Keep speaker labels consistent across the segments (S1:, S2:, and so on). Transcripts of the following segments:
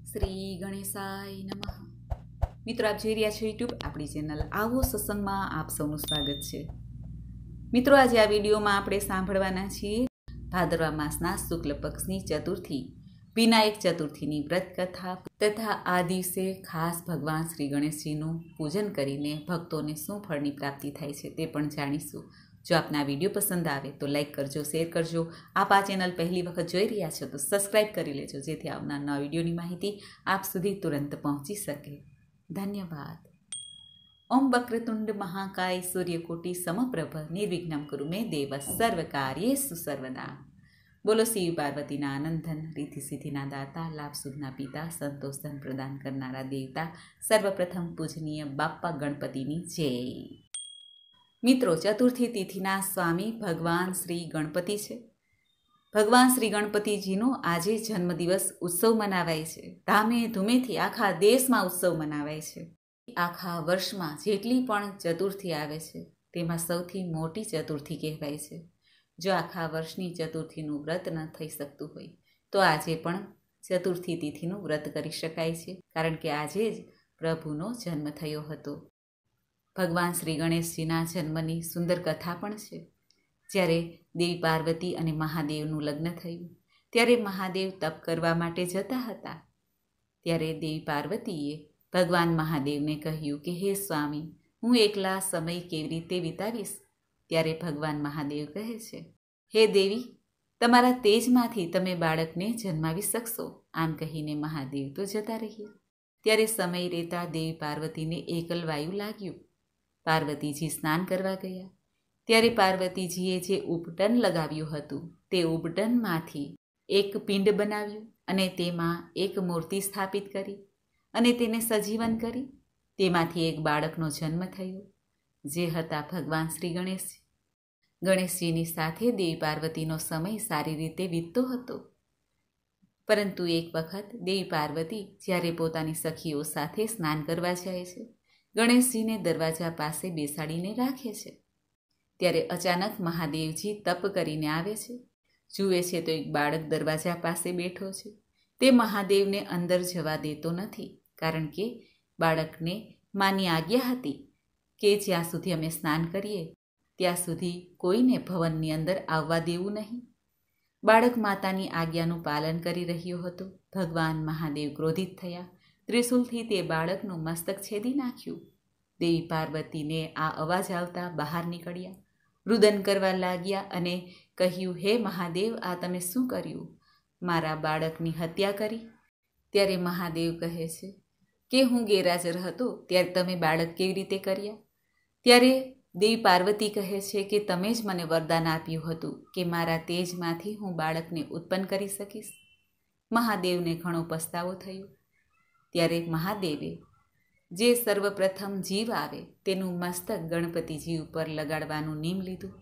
S1: શ્રી ગણેશાય નમઃ। મિત્રો, આપ જોઈ રહ્યા છો યુટ્યુબ આપણી ચેનલ આવો સત્સંગમાં આપ સૌનું સ્વાગત છે। મિત્રો, આજે આ વિડીયોમાં આપણે સાંભળવાના છીએ ભાદરવા માસના શુક્લ પક્ષની ચતુર્થી વિનાયક ચતુર્થીની વ્રત કથા તથા આ દિવસે ખાસ ભગવાન શ્રી ગણેશજીનું પૂજન કરીને ભક્તોને શું ફળની પ્રાપ્તિ થાય છે તે પણ જાણીશું। જો આપને આ વિડીયો પસંદ આવે તો લાઈક કરજો, શેર કરજો। આપ આ ચેનલ પહેલી વખત જોઈ રહ્યા છો તો સબસ્ક્રાઈબ કરી લેજો, જેથી આવનાર નવા વિડીયોની માહિતી આપ સુધી તુરંત પહોંચી શકે। ધન્યવાદ। ઓમ વક્રતુંડ મહાકાય સૂર્યકોટિ સમપ્રભ નિર્વિઘ્નમ કુરુ મે દેવ સર્વ કાર્યેષુ સર્વદા। બોલો શિવ પાર્વતીના આનંદન રીતિ સિદ્ધિના દાતા, લાભ સુખના પિતા, સંતોષ ધન પ્રદાન કરનારા દેવતા, સર્વપ્રથમ પૂજનીય બાપ્પા ગણપતિની જય। મિત્રો, ચતુર્થી તિથિના સ્વામી ભગવાન શ્રી ગણપતિ છે। ભગવાન શ્રી ગણપતિજીનો આજે જન્મદિવસ ઉત્સવ મનાવાય છે। ધામે ધૂમેથી આખા દેશમાં ઉત્સવ મનાવાય છે। આખા વર્ષમાં જેટલી પણ ચતુર્થી આવે છે તેમાં સૌથી મોટી ચતુર્થી કહેવાય છે। જો આખા વર્ષની ચતુર્થીનું વ્રત ન થઈ શકતું હોય તો આજે પણ ચતુર્થી તિથિનું વ્રત કરી શકાય છે, કારણ કે આજે જ પ્રભુનો જન્મ થયો હતો। ભગવાન શ્રી ગણેશજીના જન્મની સુંદર કથા પણ છે। જ્યારે દેવી પાર્વતી અને મહાદેવનું લગ્ન થયું ત્યારે મહાદેવ તપ કરવા માટે જતા હતા। ત્યારે દેવી પાર્વતીએ ભગવાન મહાદેવને કહ્યું કે હે સ્વામી, હું એકલા સમય કેવી રીતે વિતાવીશ? ત્યારે ભગવાન મહાદેવ કહે છે, હે દેવી, તમારા તેજમાંથી તમે બાળકને જન્માવી શકશો। આમ કહીને મહાદેવ તો જતા રહ્યા। ત્યારે સમય રહેતા દેવી પાર્વતીને એકલવાયુ લાગ્યું। પાર્વતીજી સ્નાન કરવા ગયા ત્યારે પાર્વતીજીએ જે ઉપટન લગાવ્યું હતું તે ઉપટનમાંથી એક પિંડ બનાવ્યું અને તેમાં એક મૂર્તિ સ્થાપિત કરી અને તેને સજીવન કરી। તેમાંથી એક બાળકનો જન્મ થયો, જે હતા ભગવાન શ્રી ગણેશજી। ગણેશજીની સાથે દેવી પાર્વતીનો સમય સારી રીતે વીતતો હતો। પરંતુ એક વખત દેવી પાર્વતી જ્યારે પોતાની સખીઓ સાથે સ્નાન કરવા જાય છે, ગણેશજીને દરવાજા પાસે બેસાડીને રાખે છે। ત્યારે અચાનક મહાદેવજી તપ કરીને આવે છે, જુએ છે તો એક બાળક દરવાજા પાસે બેઠો છે। તે મહાદેવને અંદર જવા દેતો નથી, કારણ કે બાળકને માની આજ્ઞા હતી કે જ્યાં સુધી અમે સ્નાન કરીએ ત્યાં સુધી કોઈને ભવનની અંદર આવવા દેવું નહીં। બાળક માતાની આજ્ઞાનું પાલન કરી રહ્યો હતો। ભગવાન મહાદેવ ક્રોધિત થયા, ત્રિશૂલથી તે બાળકનું મસ્તક છેદી નાખ્યું। દેવી પાર્વતીને આ અવાજ આવતા બહાર નીકળ્યા, રુદન કરવા લાગ્યા અને કહ્યું, હે મહાદેવ, આ તમે શું કર્યું? મારા બાળકની હત્યા કરી? ત્યારે મહાદેવ કહે છે કે હું ગેરહાજર હતો ત્યારે તમે બાળક કેવી રીતે કર્યા? ત્યારે દેવી પાર્વતી કહે છે કે તમે જ મને વરદાન આપ્યું હતું કે મારા તેજમાંથી હું બાળકને ઉત્પન્ન કરી શકીશ। મહાદેવને ઘણો પસ્તાવો થયો। ત્યારે મહાદેવે જે સર્વપ્રથમ જીવ આવે તેનું મસ્તક ગણપતિજી ઉપર લગાડવાનું નિયમ લીધું।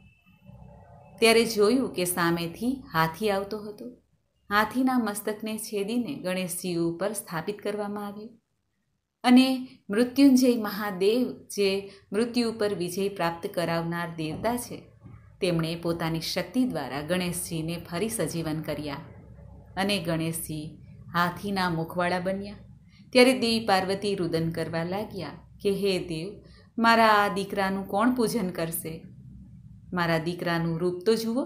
S1: ત્યારે જોયું કે સામેથી હાથી આવતો હતો। હાથીના મસ્તકને છેદીને ગણેશજી ઉપર સ્થાપિત કરવામાં આવ્યું અને મૃત્યુંજય મહાદેવ, જે મૃત્યુ ઉપર વિજય પ્રાપ્ત કરાવનાર દેવતા છે, તેમણે પોતાની શક્તિ દ્વારા ગણેશજીને ફરી સજીવન કર્યા અને ગણેશજી હાથીના મુખવાળા બન્યા। ત્યારે દેવી પાર્વતી રુદન કરવા લાગ્યા કે હે દેવ, મારા આ દીકરાનું કોણ પૂજન કરશે? મારા દીકરાનું રૂપ તો જુઓ।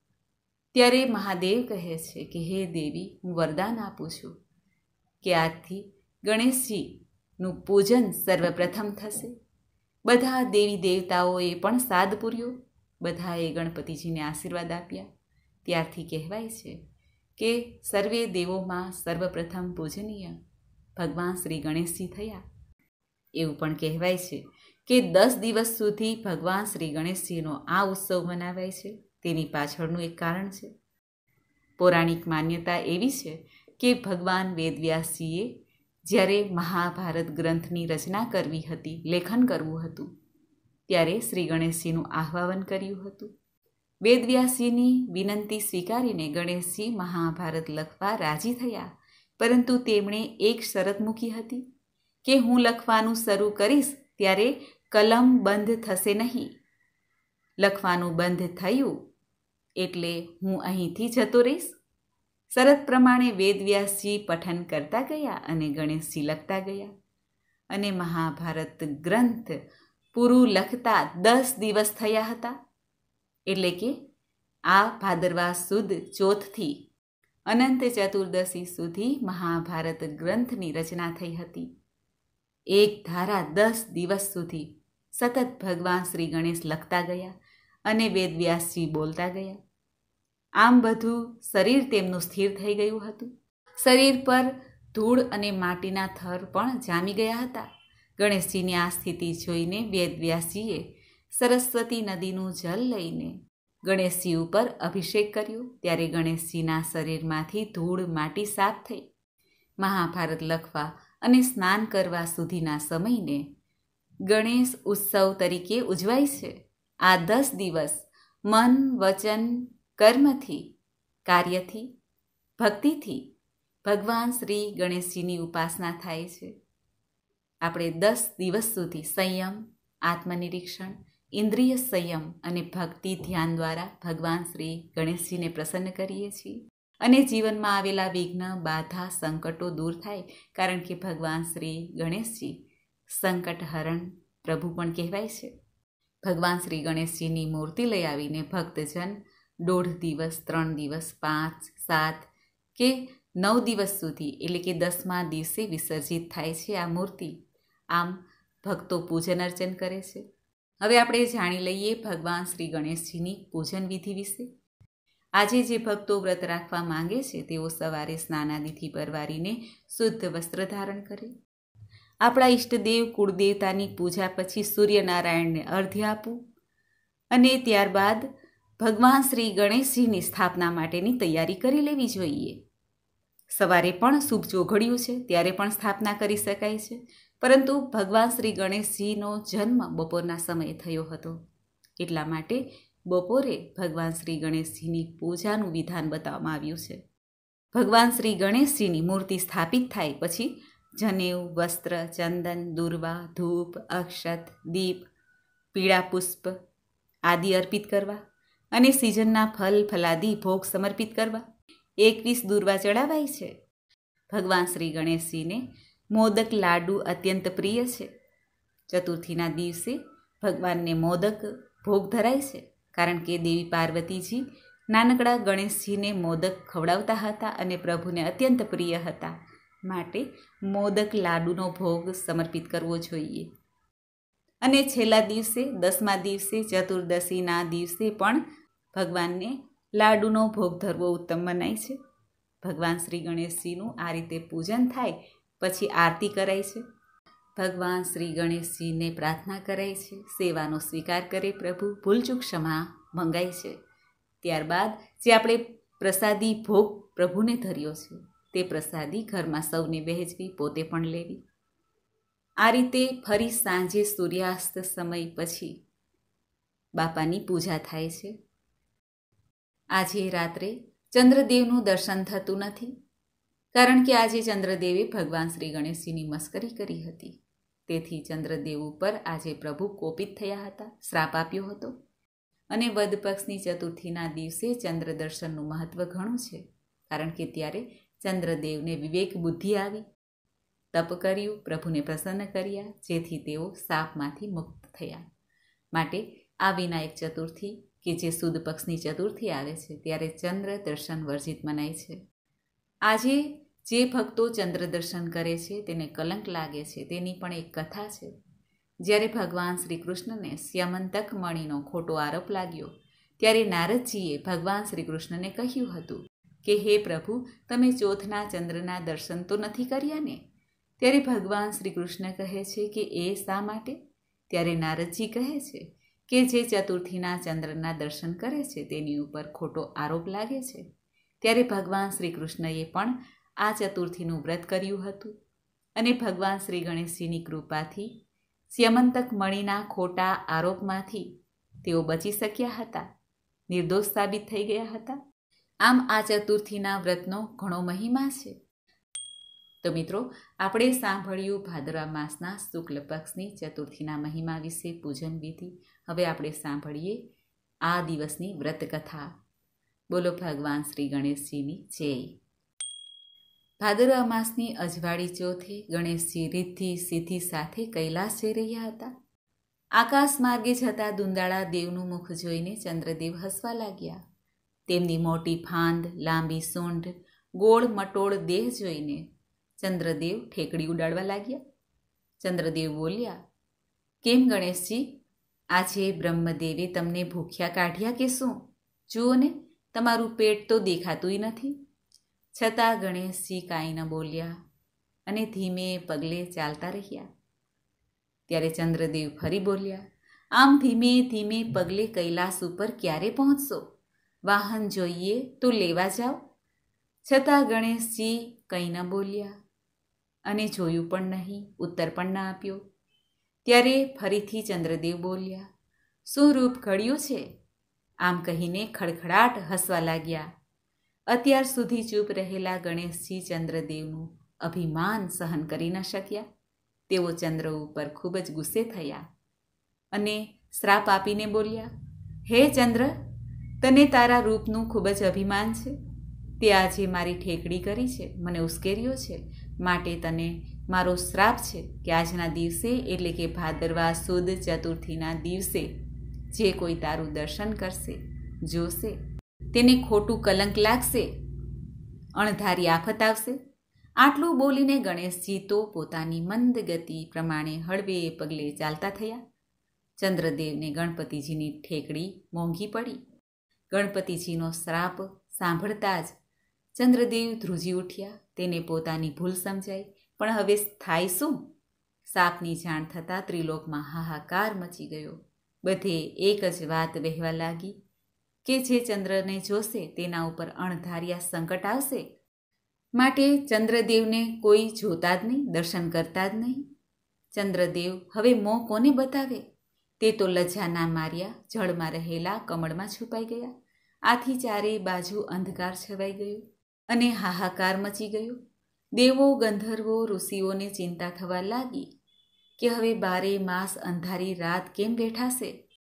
S1: ત્યારે મહાદેવ કહે છે કે હે દેવી, હું વરદાન આપું છું કે આજથી ગણેશજીનું પૂજન સર્વપ્રથમ થશે। બધા દેવી દેવતાઓએ પણ સાદ પૂર્યો, બધાએ ગણપતિજીને આશીર્વાદ આપ્યા। ત્યારથી કહેવાય છે કે સર્વે દેવોમાં સર્વપ્રથમ પૂજનીય ભગવાન શ્રી ગણેશજી થયા। એવું પણ કહેવાય છે કે 10 દિવસ સુધી ભગવાન શ્રી ગણેશજીનો આ ઉત્સવ મનાવાય છે। તેની પાછળનું એક કારણ છે। પૌરાણિક માન્યતા એવી છે કે ભગવાન વેદવ્યાસજીએ જ્યારે મહાભારત ગ્રંથની રચના કરવી હતી, લેખન કરવું હતું, ત્યારે શ્રી ગણેશજીનું આહ્વાન કર્યું હતું। વેદવ્યાસજીની વિનંતી સ્વીકારીને ગણેશજી મહાભારત લખવા રાજી થયા, પરંતુ તેમણે એક શરત મૂકી હતી કે હું લખવાનું શરૂ કરીશ ત્યારે કલમ બંધ થશે નહીં। લખવાનું બંધ થયું એટલે હું અહીંથી જતો રહીશ। શરત પ્રમાણે વેદવ્યાસજી પઠન કરતા ગયા અને ગણેશજી લખતા ગયા અને મહાભારત ગ્રંથ પૂરું લખતા 10 દિવસ થયા હતા. એટલે કે આ ભાદરવા સુદ ચોથથી અનંત ચતુર્દશી સુધી મહાભારત ગ્રંથની રચના થઈ હતી. એક ધારા 10 દિવસ સુધી સતત ભગવાન શ્રી ગણેશ લખતા ગયા અને વેદવ્યાસજી બોલતા ગયા. આમ બધું શરીર તેમનું સ્થિર થઈ ગયું હતું. શરીર પર ધૂળ અને માટીના થર પણ જામી ગયા હતા. ગણેશજીની આ સ્થિતિ જોઈને વેદવ્યાસજીએ સરસ્વતી નદીનું જલ લઈને ગણેશજી ઉપર અભિષેક કર્યો. ત્યારે ગણેશજીના શરીરમાંથી ધૂળ માટી સાફ થઈ. મહાભારત લખવા અને સ્નાન કરવા સુધીના સમયને ગણેશ ઉત્સવ તરીકે ઉજવાય છે. આ 10 દિવસ મન, વચન, કર્મથી, કાર્યથી, ભક્તિથી ભગવાન શ્રી ગણેશજીની ઉપાસના થાય છે. આપણે 10 દિવસ સુધી સંયમ, આત્મનિરીક્ષણ, ઇન્દ્રિય સંયમ અને ભક્તિ ધ્યાન દ્વારા ભગવાન શ્રી ગણેશજીને પ્રસન્ન કરીએ છીએ અને જીવનમાં આવેલા વિઘ્ન, બાધા, સંકટો દૂર થાય. કારણ કે ભગવાન શ્રી ગણેશજી સંકટહરણ પ્રભુ પણ કહેવાય છે. ભગવાન શ્રી ગણેશજીની મૂર્તિ લઈ આવીને ભક્તજન 1.5 દિવસ, 3 દિવસ, 5, 7 કે 9 દિવસ સુધી એટલે કે 10મા દિવસે વિસર્જિત થાય છે આ મૂર્તિ. આમ ભક્તો પૂજન અર્ચન કરે છે. હવે આપણે જાણી લઈએ ભગવાન શ્રી ગણેશજીની પૂજન વિધિ વિશે. આજે જે ભક્તો વ્રત રાખવા માંગે છે તેઓ સવારે સ્નાનાદિથી પરવારીને શુદ્ધ વસ્ત્ર ધારણ કરે. આપણા ઈષ્ટદેવ કુળદેવતાની પૂજા પછી સૂર્યનારાયણને અર્ઘ્ય આપવું અને ત્યારબાદ ભગવાન શ્રી ગણેશજીની સ્થાપના માટેની તૈયારી કરી લેવી જોઈએ. સવારે પણ શુભ ચોઘડિયું છે ત્યારે પણ સ્થાપના કરી શકાય છે. પરંતુ ભગવાન શ્રી ગણેશજીનો જન્મ બપોરના સમયે થયો હતો. એટલા માટે બપોરે ભગવાન શ્રી ગણેશજીની પૂજાનું વિધાન બતાવવામાં આવ્યું છે. ભગવાન શ્રી ગણેશજીની મૂર્તિ સ્થાપિત થાય પછી જનેઉ, વસ્ત્ર, ચંદન, દુર્વા, ધૂપ, અક્ષત, દીપ, પીળા પુષ્પ આદિ અર્પિત કરવા અને સિઝનના ફલ ફલાદી ભોગ સમર્પિત કરવા. 21 દુર્વા ચડાવાય છે. ભગવાન શ્રી ગણેશજીને મોદક લાડુ અત્યંત પ્રિય છે. ચતુર્થીના દિવસે ભગવાનને મોદક ભોગ ધરાય છે. કારણ કે દેવી પાર્વતીજી નાનકડા ગણેશજીને મોદક ખવડાવતા હતા અને પ્રભુને અત્યંત પ્રિય હતા. માટે મોદક લાડુનો ભોગ સમર્પિત કરવો જોઈએ. અને છેલ્લા દિવસે 10મા દિવસે ચતુર્દશીના દિવસે પણ ભગવાનને લાડુનો ભોગ ધરવો ઉત્તમ મનાય છે. ભગવાન શ્રી ગણેશજીનું આ રીતે પૂજન થાય પછી આરતી કરાય છે. ભગવાન શ્રી ગણેશજીને પ્રાર્થના કરાય છે. સેવાનો સ્વીકાર કરે પ્રભુ, ભૂલચૂક ક્ષમા મંગાય છે. ત્યારબાદ જે આપણે પ્રસાદી ભોગ પ્રભુને ધર્યો છે તે પ્રસાદી ઘરમાં સૌને વહેંચવી, પોતે પણ લેવી. આ રીતે ફરી સાંજે સૂર્યાસ્ત સમય પછી બાપાની પૂજા થાય છે. આજે રાત્રે ચંદ્રદેવનું દર્શન થતું નથી. કારણ કે આજે ચંદ્રદેવે ભગવાન શ્રી ગણેશજીની મસ્કરી કરી હતી. તેથી ચંદ્રદેવ ઉપર આજે પ્રભુ કોપિત થયા હતા, શ્રાપ આપ્યો હતો. અને વદ પક્ષની ચતુર્થીના દિવસે ચંદ્ર દર્શનનું મહત્વ ઘણું છે. કારણ કે ત્યારે ચંદ્રદેવને વિવેક બુદ્ધિ આવી, તપ કર્યું, પ્રભુને પ્રસન્ન કર્યા, જેથી તેઓ શાપમાંથી મુક્ત થયા. માટે આ વિનાયક ચતુર્થી કે જે સુદ પક્ષની ચતુર્થી આવે છે ત્યારે ચંદ્ર દર્શન વર્જિત મનાય છે. આજે જે ભક્તો ચંદ્ર દર્શન કરે છે તેને કલંક લાગે છે તેની પણ એક કથા છે. જ્યારે ભગવાન શ્રી કૃષ્ણને સ્યમંતક મણીનો ખોટો આરોપ લાગ્યો ત્યારે નારદજીએ ભગવાન શ્રી કૃષ્ણને કહ્યું હતું કે હે પ્રભુ, તમે ચોથના ચંદ્રના દર્શન તો નથી કર્યા ને? ત્યારે ભગવાન શ્રી કૃષ્ણ કહે છે કે એ શા માટે? ત્યારે નારદજી કહે છે કે જે ચતુર્થીના ચંદ્રના દર્શન કરે છે તેની ઉપર ખોટો આરોપ લાગે છે. ત્યારે ભગવાન શ્રી કૃષ્ણએ પણ આ ચતુર્થીનું વ્રત કર્યું હતું અને ભગવાન શ્રી ગણેશજીની કૃપાથી સ્યમંતક મણીના ખોટા આરોપમાંથી તેઓ બચી શક્યા હતા, નિર્દોષ સાબિત થઈ ગયા હતા. આમ આ ચતુર્થીના વ્રતનો ઘણો મહિમા છે. તો મિત્રો, આપણે સાંભળ્યું ભાદરવા માસના શુક્લ પક્ષની ચતુર્થીના મહિમા વિશે પૂજન વિધિ. હવે આપણે સાંભળીએ આ દિવસની વ્રત કથા. બોલો ભગવાન શ્રી ગણેશજીની જય. ભાદરવા માસની અજવાળી ચોથે ગણેશજી રિદ્ધિ સિદ્ધિ સાથે કૈલાસ જઈ રહ્યા હતા. આકાશ માર્ગે જતા દુંદાળા દેવનું મુખ જોઈને ચંદ્રદેવ હસવા લાગ્યા. તેમની મોટી ફાંદ, લાંબી સૂંઢ, ગોળ મટોળ દેહ જોઈને ચંદ્રદેવ ઠેકડી ઉડાડવા લાગ્યા. ચંદ્રદેવ બોલ્યા, કેમ ગણેશજી, આજે બ્રહ્મદેવે તમને ભૂખ્યા કાઢ્યા કે શું? જુઓ ને, તમારું પેટ તો દેખાતુંય નથી. છતાં ગણેશજી કાંઈ ન બોલ્યા અને ધીમે પગલે ચાલતા રહ્યા. ત્યારે ચંદ્રદેવ ફરી બોલ્યા, આમ ધીમે ધીમે પગલે કૈલાસ ઉપર ક્યારે પહોંચશો? વાહન જોઈએ તો લેવા જાઓ. છતાં ગણેશજી કંઈ ન બોલ્યા અને જોયું પણ નહીં, ઉત્તર પણ ન આપ્યો. ત્યારે ફરીથી ચંદ્રદેવ બોલ્યા, શું રૂપ ઘડ્યું છે? આમ કહીને ખડખડાટ હસવા લાગ્યા. અત્યાર સુધી ચૂપ રહેલા ગણેશજી ચંદ્રદેવનું અભિમાન સહન કરી ન શક્યા. તેઓ ચંદ્ર ઉપર ખૂબ જ ગુસ્સે થયા અને શ્રાપ આપીને બોલ્યા, હે ચંદ્ર, તને તારા રૂપનું ખૂબ જ અભિમાન છે. તે આજે મારી ઠેકડી કરી છે, મને ઉશ્કેર્યો છે. માટે તને મારો શ્રાપ છે કે આજના દિવસે એટલે કે ભાદરવા સુદ ચતુર્થીના દિવસે જે કોઈ તારું દર્શન કરશે, જોશે, તેને ખોટું કલંક લાગશે, અણધારી આફત આવશે. આટલું બોલીને ગણેશજી તો પોતાની મંદ ગતિ પ્રમાણે હળવે પગલે ચાલતા થયા. ચંદ્રદેવને ગણપતિજીની ઠેકડી મોંઘી પડી. ગણપતિજીનો શ્રાપ સાંભળતા જ ચંદ્રદેવ ધ્રુજી ઉઠ્યા. તેને પોતાની ભૂલ સમજાઈ, પણ હવે થાય શું? સાપની જાણ થતાં ત્રિલોકમાં હાહાકાર મચી ગયો. બધે એક જ વાત વહેવા લાગી કે જે ચંદ્રને જોશે તેના ઉપર અણધાર્યા સંકટ આવશે. માટે ચંદ્રદેવને કોઈ જોતા જ નહીં, દર્શન કરતા જ નહીં. ચંદ્રદેવ હવે મોં કોને બતાવે? તે તો લજ્જાના માર્યા જળમાં રહેલા કમળમાં છુપાઈ ગયા. આથી ચારેય બાજુ અંધકાર છવાઈ ગયો અને હાહાકાર મચી ગયો. દેવો, ગંધર્વો, ઋષિઓને ચિંતા થવા લાગી કે હવે 12 માસ અંધારી રાત કેમ બેઠાશે.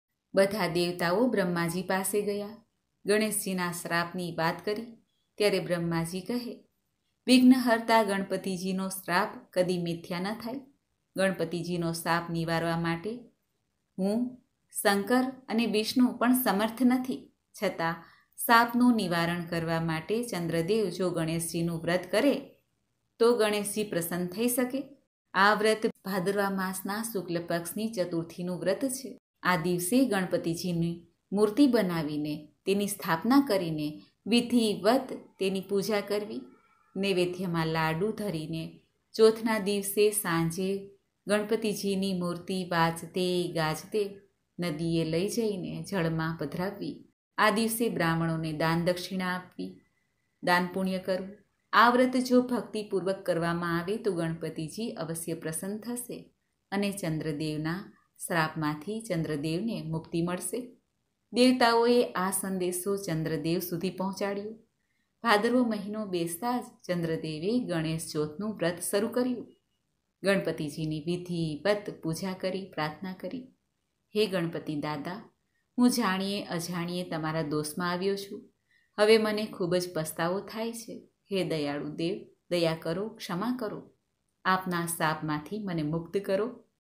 S1: બધા દેવતાઓ બ્રહ્માજી પાસે ગયા. ગણેશજીના શ્રાપની વાત કરી. ત્યારે બ્રહ્માજી કહે, વિઘ્નહર્તા ગણપતિજીનો શ્રાપ કદી મિથ્યા ન થાય. ગણપતિજીનો શાપ નિવારવા માટે હું, શંકર અને વિષ્ણુ પણ સમર્થ નથી. છતાં શાપનું નિવારણ કરવા માટે ચંદ્રદેવ જો ગણેશજીનું વ્રત કરે તો ગણેશજી પ્રસન્ન થઈ શકે. આ વ્રત ભાદરવા માસના શુક્લ પક્ષની ચતુર્થીનું વ્રત છે. આ દિવસે ગણપતિજીની મૂર્તિ બનાવીને તેની સ્થાપના કરીને વિધિવત તેની પૂજા કરવી. નૈવેદ્યમાં લાડુ ધરીને ચોથના દિવસે સાંજે ગણપતિજીની મૂર્તિ વાજતે ગાજતે નદીએ લઈ જઈને જળમાં પધરાવવી. આ દિવસે બ્રાહ્મણોને દાન દક્ષિણા આપવી, દાન પુણ્ય કરવું. આ વ્રત જો ભક્તિપૂર્વક કરવામાં આવે તો ગણપતિજી અવશ્ય પ્રસન્ન થશે અને ચંદ્રદેવના શ્રાપમાંથી ચંદ્રદેવને મુક્તિ મળશે. દેવતાઓએ આ સંદેશો ચંદ્રદેવ સુધી પહોંચાડ્યો. ભાદરવો મહિનો બેસતા જ ચંદ્રદેવે ગણેશ ચોથનું વ્રત શરૂ કર્યું. ગણપતિજીની વિધિવત પૂજા કરી, પ્રાર્થના કરી, હે ગણપતિ દાદા, હું જાણીએ અજાણીએ તમારા દોષમાં આવ્યો છું. હવે મને ખૂબ જ પસ્તાવો થાય છે. હે દયાળુ દેવ, દયા કરો, ક્ષમા કરો. આપના શાપમાંથી મને મુક્ત કરો.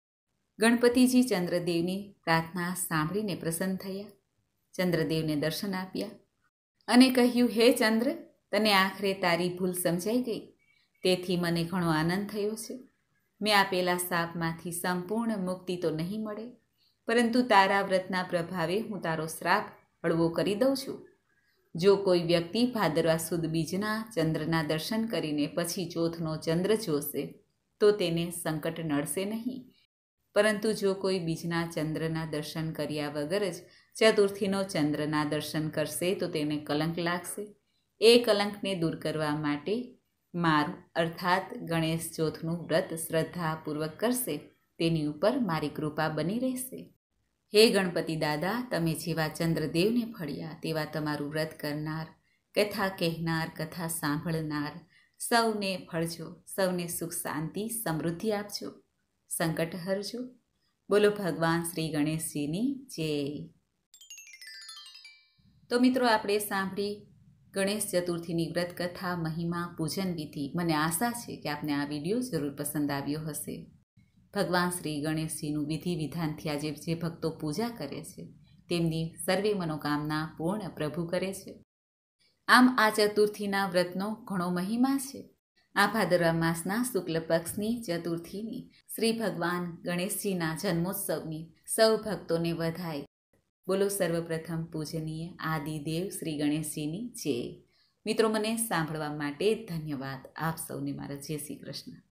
S1: ગણપતિજી ચંદ્રદેવની પ્રાર્થના સાંભળીને પ્રસન્ન થયા. ચંદ્રદેવને દર્શન આપ્યા અને કહ્યું, હે ચંદ્ર, તને આખરે તારી ભૂલ સમજાઈ ગઈ. તેથી મને ઘણો આનંદ થયો છે. મેં આપેલા શાપમાંથી સંપૂર્ણ મુક્તિ તો નહીં મળે, પરંતુ તારા વ્રતના પ્રભાવે હું તારો શ્રાપ હળવો કરી દઉં છું. જો કોઈ વ્યક્તિ ભાદરવા સુદ બીજના ચંદ્રના દર્શન કરીને પછી ચોથનો ચંદ્ર જોશે તો તેને સંકટ નડશે નહીં. પરંતુ જો કોઈ બીજના ચંદ્રના દર્શન કર્યા વગર જ ચતુર્થીનો ચંદ્રના દર્શન કરશે તો તેને કલંક લાગશે. એ કલંકને દૂર કરવા માટે મારું અર્થાત ગણેશ ચોથનું વ્રત શ્રદ્ધાપૂર્વક કરશે તેની ઉપર મારી કૃપા બની રહેશે. હે ગણપતિ દાદા, તમે જેવા ચંદ્રદેવને ફળ્યા તેવા તમારું વ્રત કરનાર, કથા કહેનાર, કથા સાંભળનાર સૌને ફળજો. સૌને સુખ શાંતિ સમૃદ્ધિ આપજો, સંકટ હરજો. બોલો ભગવાન શ્રી ગણેશજીની જય. તો મિત્રો, આપણે સાંભળી ગણેશ ચતુર્થીની વ્રત કથા, મહિમા, પૂજન વિધિ. મને આશા છે કે આપને આ વિડીયો જરૂર પસંદ આવ્યો હશે. ભગવાન શ્રી ગણેશજીનું વિધિ વિધાનથી આજે જે ભક્તો પૂજા કરે છે તેમની સર્વે મનોકામના પૂર્ણ પ્રભુ કરે છે. આમ આ ચતુર્થીના વ્રતનો ઘણો મહિમા છે. આ ભાદરવા માસના શુક્લ પક્ષની ચતુર્થીની શ્રી ભગવાન ગણેશજીના જન્મોત્સવની સૌ ભક્તોને વધાય. બોલો સર્વપ્રથમ પૂજનીય આદિદેવ શ્રી ગણેશજીની જય. મિત્રો, મને સાંભળવા માટે ધન્યવાદ. આપ સૌને મારા જય શ્રી કૃષ્ણ.